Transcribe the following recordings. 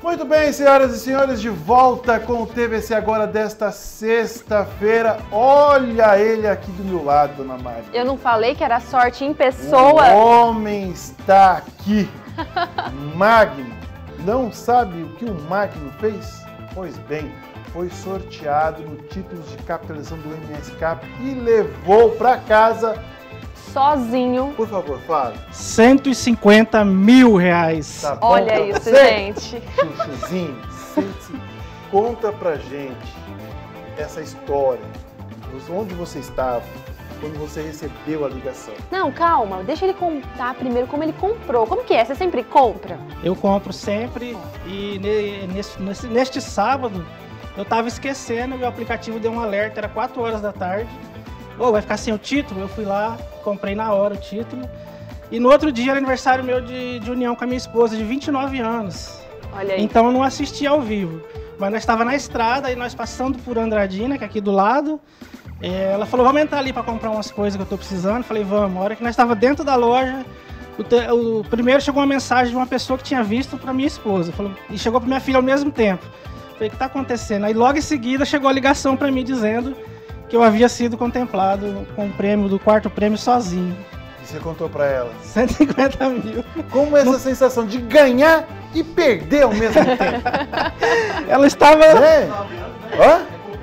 Muito bem, senhoras e senhores, de volta com o TVC Agora desta sexta-feira. Olha ele aqui do meu lado, dona Mari. Eu não falei que era sorte em pessoa? O homem está aqui. Magno. Não sabe o que o Magno fez? Pois bem, foi sorteado no títulos de capitalização do MS Cap e levou para casa... Sozinho. Por favor, fala. R$150 mil. Tá bom Olha pra isso, você? gente. Chuchuzinho, conta pra gente essa história. Onde você estava quando você recebeu a ligação? Não, calma. Deixa ele contar primeiro como ele comprou. Como que é? Você sempre compra? Eu compro sempre e neste sábado eu tava esquecendo e o aplicativo deu um alerta, era 4 horas da tarde. Oh, vai ficar sem o título? Eu fui lá, comprei na hora o título. E no outro dia era aniversário meu de união com a minha esposa, de 29 anos. Olha aí. Então eu não assisti ao vivo. Mas nós estávamos na estrada e nós passando por Andradina, que é aqui do lado. Ela falou, vamos entrar ali para comprar umas coisas que eu tô precisando. Eu falei, vamos. A hora que nós estávamos dentro da loja, primeiro chegou uma mensagem de uma pessoa que tinha visto para minha esposa. E chegou para minha filha ao mesmo tempo. Eu falei, o que está acontecendo? Aí logo em seguida chegou a ligação para mim dizendo que eu havia sido contemplado com o prêmio do quarto prêmio sozinho. E você contou pra ela? 150 mil. Como é essa sensação de ganhar e perder ao mesmo tempo? Ela estava... É? Hã?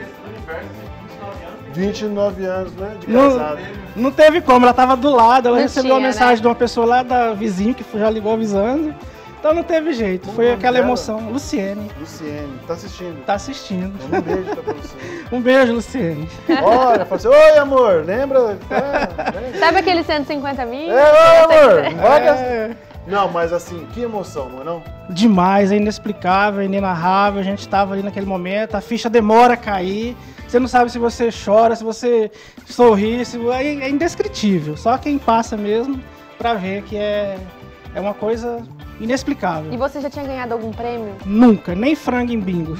29 anos, né? De casado. Não teve como, ela estava do lado, ela Não recebeu tinha, uma mensagem né? de uma pessoa lá da vizinha que já ligou avisando. Então não teve jeito, Como foi o nome aquela dela? emoção. Luciene, Luciene, tá assistindo? tá assistindo. Um beijo pra Luciene. Um beijo, Luciene. Olha, fala assim, oi amor, lembra? Sabe aquele 150 mil? Oi amor, não vai gastar. É, Não, mas assim, que emoção, não é não? demais, é inexplicável, é inenarrável, a gente estava ali naquele momento, a ficha demora a cair, você não sabe se você chora, se você sorri, é indescritível. Só quem passa mesmo pra ver que é uma coisa inexplicável. E você já tinha ganhado algum prêmio? Nunca, nem frango em bingo.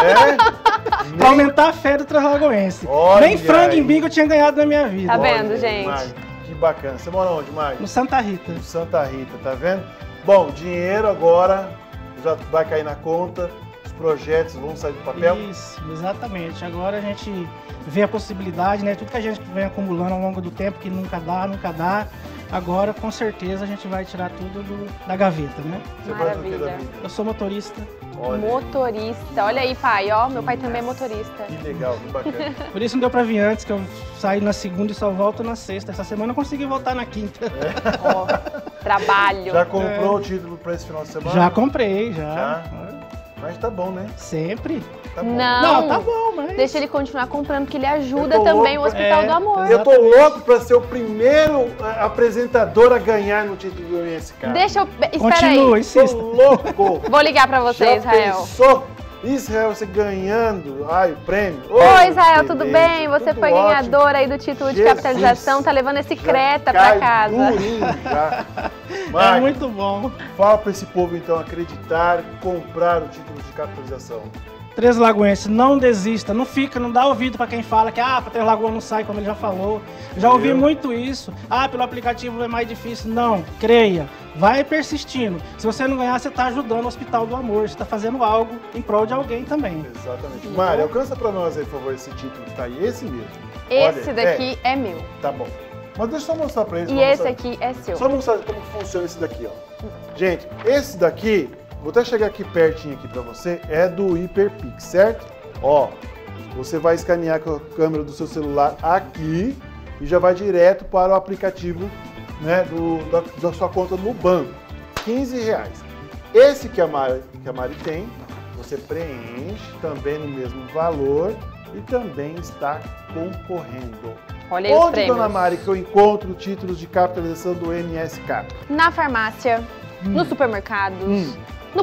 É? Pra aumentar a fé do Translagoense. Olha Nem frango aí. em bingo eu tinha ganhado na minha vida. Tá vendo, Olha, gente? Mari, que bacana. Você mora onde, Mari? No Santa Rita. No Santa Rita, tá vendo? Bom, dinheiro agora já vai cair na conta, os projetos vão sair do papel. Isso, exatamente. Agora a gente vê a possibilidade, né? Tudo que a gente vem acumulando ao longo do tempo, que nunca dá. Agora, com certeza, a gente vai tirar tudo da gaveta, né? Você faz o que da Maravilha. vida? Eu sou motorista, Olha, Motorista. Olha aí, pai, ó. Meu pai também é motorista. que legal, que bacana. por isso não deu pra vir antes, que eu saí na segunda e só volto na sexta. Essa semana eu consegui voltar na quinta. Ó, trabalho. Já comprou o título para esse final de semana? Já comprei, já. Já? Mas tá bom, né? Sempre. Tá bom. Não. Não, tá bom, mas... Deixa ele continuar comprando, que ele ajuda Eu tô também o louco, Hospital do Amor. Eu tô louco para ser o primeiro apresentador a ganhar no título do MSK. Deixa eu... Espera Continua, aí. insista. Tô louco. Vou ligar pra você, Já Israel. pensou? Israel, você ganhando, o prêmio. Oi, Israel, tudo beleza, bem? Você tudo foi ótimo. ganhador aí do título de Jesus, capitalização, tá levando esse já Creta cai pra casa. durinho já. É Magno, muito bom. fala para esse povo então acreditar e comprar o título de capitalização. Três Lagoenses, não desista, não dá ouvido pra quem fala que pra Três Lagoas não sai, como ele já falou. Já ouvi muito isso. Pelo aplicativo é mais difícil. Não, creia, vai persistindo. Se você não ganhar, você tá ajudando o Hospital do Amor, você tá fazendo algo em prol de alguém também. Exatamente. Mari, alcança para nós aí, por favor, esse título que tá aí, esse mesmo. Esse Olha, daqui é meu. Tá bom. Mas deixa eu só mostrar para eles. E pra esse mostrar- aqui é seu. Só mostrar como que funciona esse daqui, ó. Gente, esse daqui, vou até chegar aqui pertinho aqui para você, é do HyperPix, certo? Ó, você vai escanear com a câmera do seu celular aqui e já vai direto para o aplicativo, né, da sua conta no banco. R$15. Esse que a Mari tem, você preenche também no mesmo valor e também está concorrendo. Olha aí os Onde, prêmios. dona Mari, que eu encontro títulos de capitalização do MSK? Na farmácia, nos supermercados,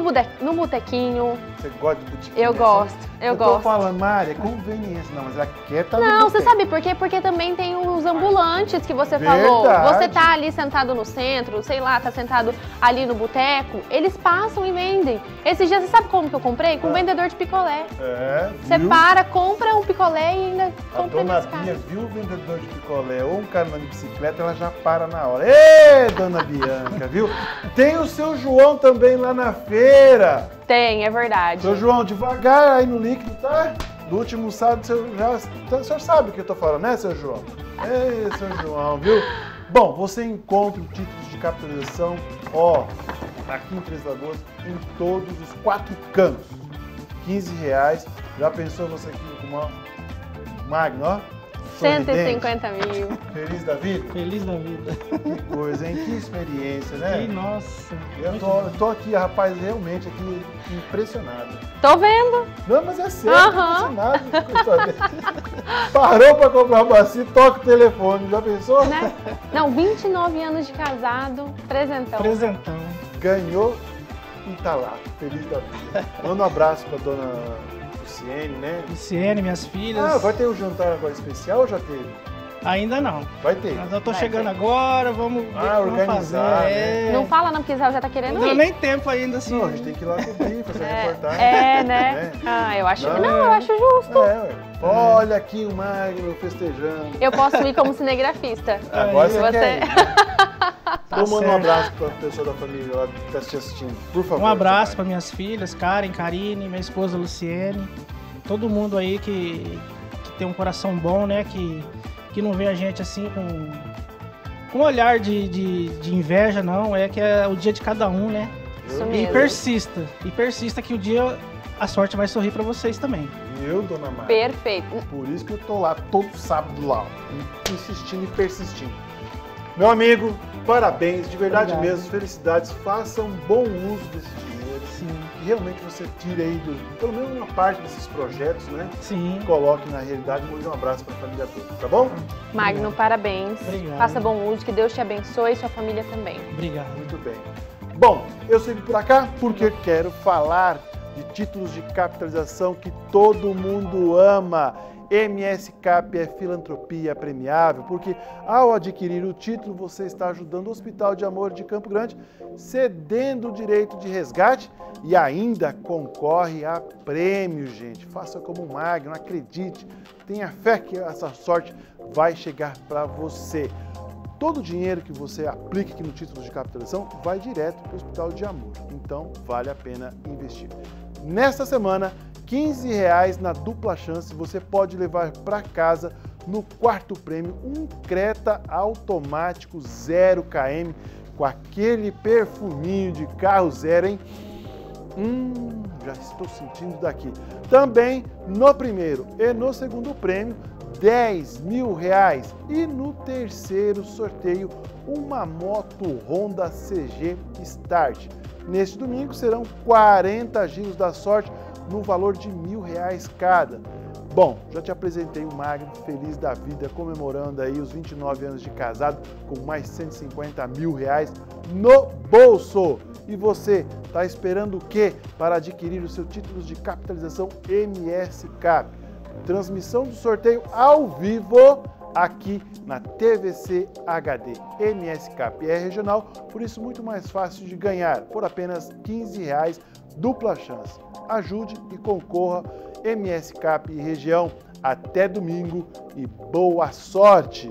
no botequinho. Você gosta de boutique? Eu gosto, eu tô gosto. falando, Mari, é conveniência. Não, mas ela quer estar no Não, você boteco. sabe por quê? Porque também tem os ambulantes que você falou. Verdade. Você tá ali sentado no centro, sei lá, tá sentado ali no boteco, eles passam e vendem. Esses dias, você sabe como que eu comprei? Com um vendedor de picolé. É, Você viu? para, compra um picolé e ainda A compra dona mais Bia caro. viu o vendedor de picolé ou um cara na bicicleta, ela já para na hora. Ê, dona Bianca, viu? Tem o seu João também lá na feira. bobeira. Tem, é verdade. Seu João, devagar aí no líquido, tá? Do último sábado, o senhor sabe o que eu tô falando, né, seu João? Ei, seu João, viu? Bom, você encontra títulos de capitalização, ó, aqui em Três Lagoas, em todos os 4 cantos. R$15. Já pensou você aqui com uma Magno, ó? 150 mil. Feliz da vida? Feliz da vida. Que coisa, hein? Que experiência, né? E, nossa. Eu tô aqui, rapaz, realmente aqui impressionado. Tô vendo. Não, mas é sério, Aham. impressionado. Parou pra comprar uma bacia, toca o telefone, já pensou? Né? Não, 29 anos de casado, presentão. Presentão. Ganhou e tá lá, feliz da vida. Manda um abraço pra dona Luciene, né? Luciene, minhas filhas. Ah, vai ter o jantar agora especial ou já teve? Ainda não. Vai ter. Mas eu tô Vai chegando ter. agora, vamos ver o que vamos organizar, fazer. né? Não fala não, porque Israel já tá querendo Não deu ir. nem tempo ainda, assim. Não, a gente tem que ir lá cobrir, fazer a reportagem. É, né? Ah, eu acho. Não, Não, eu acho justo. ué. Olha aqui o Magno festejando. Eu posso ir como cinegrafista. Agora Aí, você você- quer ir. Tá Então manda um certo. abraço pra pessoa da família lá que tá te assistindo, por favor. Um abraço seu para minhas filhas, Karen, Karine, minha esposa Luciene, todo mundo aí que tem um coração bom, né? Que não vê a gente assim com um olhar de inveja, não. É que é o dia de cada um, né? Isso Viu? E mesmo. persista que o dia a sorte vai sorrir para vocês também. Eu, dona Mara. Perfeito. Por isso que eu tô lá todo sábado lá, ó, insistindo e persistindo. Meu amigo, parabéns, de verdade Obrigado. mesmo, felicidades, faça um bom uso desse dinheiro. Sim. Que realmente você tire aí, pelo menos uma parte desses projetos, né? Sim. Coloque na realidade e mande um abraço para a família toda, tá bom? Magno, parabéns. Obrigado. Faça bom uso, que Deus te abençoe e sua família também. Obrigado. Muito bem. Bom, eu sigo por cá porque quero falar de títulos de capitalização que todo mundo ama. MS Cap é filantropia premiável, porque ao adquirir o título você está ajudando o Hospital de Amor de Campo Grande, cedendo o direito de resgate e ainda concorre a prêmio, gente. Faça como o Magno, acredite, tenha fé que essa sorte vai chegar para você. Todo o dinheiro que você aplica aqui no título de capitalização vai direto para o Hospital de Amor, então vale a pena investir. Nesta semana, R$15 na dupla chance, você pode levar para casa no quarto prêmio um Creta automático 0 km com aquele perfuminho de carro zero, hein? Já estou sentindo daqui. Também no primeiro e no segundo prêmio, R$10.000 e no terceiro sorteio, uma moto Honda CG Start. Neste domingo serão 40 giros da sorte no valor de R$1.000 cada. Bom, já te apresentei o Magno, feliz da vida, comemorando aí os 29 anos de casado com mais R$150.000 no bolso. E você, está esperando o quê para adquirir os seus títulos de capitalização MS Cap? Transmissão do sorteio ao vivo aqui na TVC HD. MS Cap é regional, por isso muito mais fácil de ganhar, por apenas R$15, dupla chance. Ajude e concorra. MS Cap região. Até domingo e boa sorte!